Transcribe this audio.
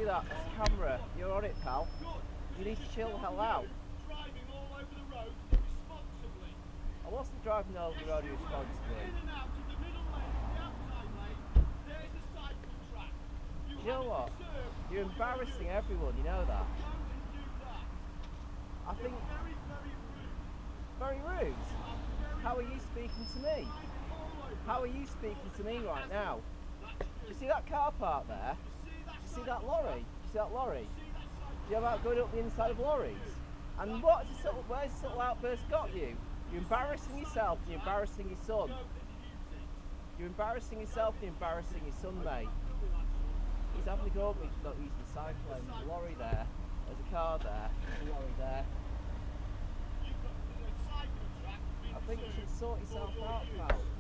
that. That's camera. You're on it, pal. You need to chill the hell out. Driving all over the road irresponsibly. I wasn't driving over the road irresponsibly. In and out of the middle lane, the outside lane, there's a cycle track. You know what? You're embarrassing everyone, you know that. I think... Very, very rude. Very rude? How are you speaking to me? How are you speaking to me right now? Do you see that car park there? Do you see that lorry? Do you see that lorry? Do you have that going up the inside of lorries? And where's this little outburst got you? You're embarrassing yourself and you're embarrassing your son. You're embarrassing yourself and you're embarrassing your son, mate. He's having a go at me for not using the cycle lane. There's a lorry there, there's a car there, there's a lorry there. I think you should sort yourself out, pal.